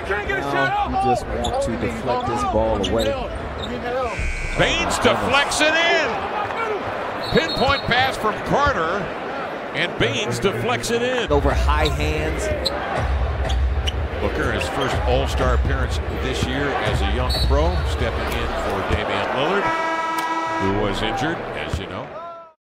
Now you just want to deflect this ball away. Baynes deflects it in. Pinpoint pass from Carter, and Baynes deflects it in. Over high hands. Booker, his first All-Star appearance this year as a young pro, stepping in for Damian Lillard, who was injured, as you know.